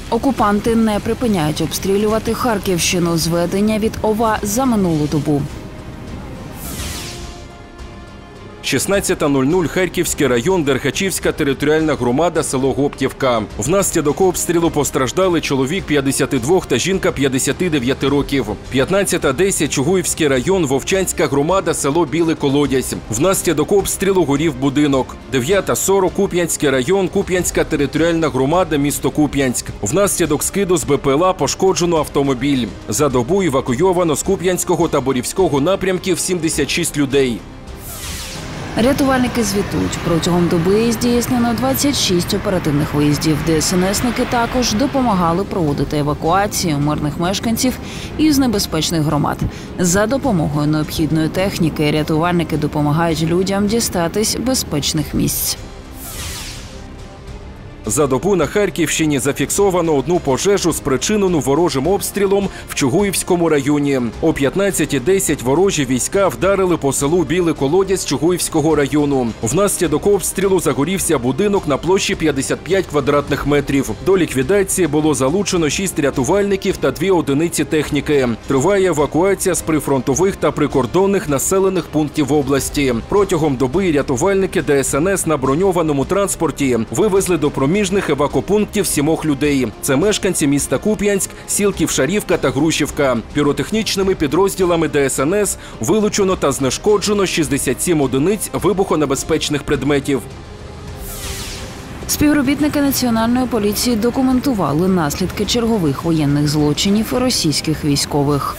Окупанти не припиняють обстрілювати Харківщину. Зведення від ОВА за минулу добу. 16:00 Харківський район, Дерхачівська територіальна громада, село Гоптівка. Внаслідок обстрілу постраждали чоловік 52 та жінка 59 років. 15:10 Чугуївський район, Вовчанська громада, село Білий Колодязь. Внаслідок обстрілу горів будинок. 9:40 Куп'янський район, Куп'янська територіальна громада, місто Куп'янськ. Внаслідок скиду з БПЛА пошкоджено автомобіль. За добу евакуйовано з Куп'янського та Борівського напрямків 76 людей. Рятувальники звітують, протягом доби здійснено 26 оперативних виїздів. ДСНСники також допомагали проводити евакуацію мирних мешканців із небезпечних громад. За допомогою необхідної техніки рятувальники допомагають людям дістатись безпечних місць. За добу на Харківщині зафіксовано одну пожежу, спричинену ворожим обстрілом в Чугуївському районі. О 15:10 ворожі війська вдарили по селу Білий Колодязь Чугуївського району. Внаслідок обстрілу загорівся будинок на площі 55 квадратних метрів. До ліквідації було залучено 6 рятувальників та 2 одиниці техніки. Триває евакуація з прифронтових та прикордонних населених пунктів області. Протягом доби рятувальники ДСНС на броньованому транспорті вивезли до проміжних евакопунктів 7 людей. Це мешканці міста Куп'янськ, сіл Ківшарівка та Грушівка. Піротехнічними підрозділами ДСНС вилучено та знешкоджено 67 одиниць вибухонебезпечних предметів. Співробітники Національної поліції документували наслідки чергових воєнних злочинів російських військових.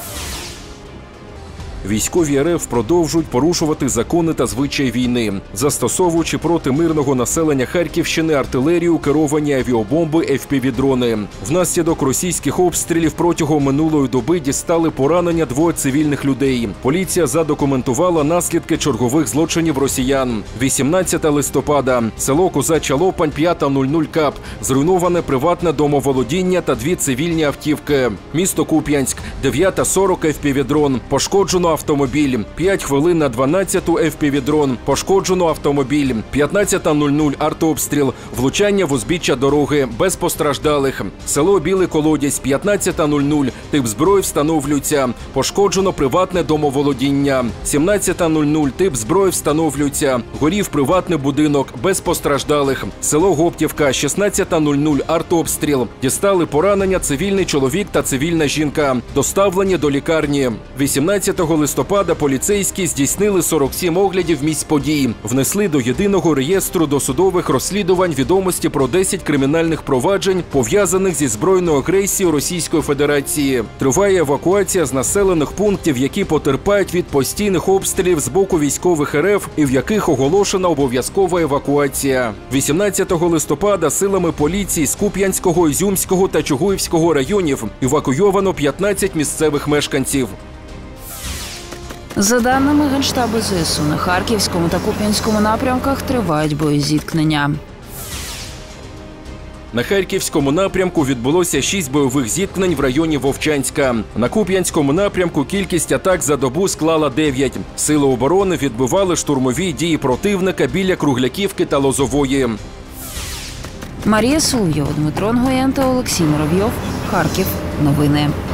Військові РФ продовжують порушувати закони та звичаї війни, застосовуючи проти мирного населення Харківщини артилерію, керовані авіабомби, FPV-дрони. Внаслідок російських обстрілів протягом минулої доби дістали поранення 2 цивільних людей. Поліція задокументувала наслідки чергових злочинів росіян. 18 листопада. Село Козача Лопань, 5:00 КАП. Зруйноване приватне домоволодіння та 2 цивільні автівки. Місто Куп'янськ. 9:40 FPV-дрон. Пошкоджено автомобіль. 5 хвилин на 12-ту FPV-дрон. Пошкоджено автомобіль. 15:00 артобстріл. Влучання в узбіччя дороги. Без постраждалих. Село Білий Колодязь. 15:00. Тип зброї встановлюється. Пошкоджено приватне домоволодіння. 17:00. Тип зброї встановлюється. Горів приватний будинок. Без постраждалих. Село Гоптівка. 16:00 артобстріл. Дістали поранення цивільний чоловік та цивільна жінка. Доставлені до лікарні. 18 листопада поліцейські здійснили 47 оглядів місць подій. Внесли до єдиного реєстру досудових розслідувань відомості про 10 кримінальних проваджень, пов'язаних зі збройною агресією Російської Федерації. Триває евакуація з населених пунктів, які потерпають від постійних обстрілів з боку військових РФ і в яких оголошена обов'язкова евакуація. 18 листопада силами поліції з Куп'янського, Ізюмського та Чугуївського районів евакуйовано 15 місцевих мешканців. За даними Генштабу ЗСУ, на Харківському та Куп'янському напрямках тривають боєзіткнення. На Харківському напрямку відбулося 6 бойових зіткнень в районі Вовчанська. На Куп'янському напрямку кількість атак за добу склала 9. Сили оборони відбивали штурмові дії противника біля Кругляківки та Лозової. Марія Соловйова, Дмитро Нгоєн та Олексій Муравйов. Харків. Новини.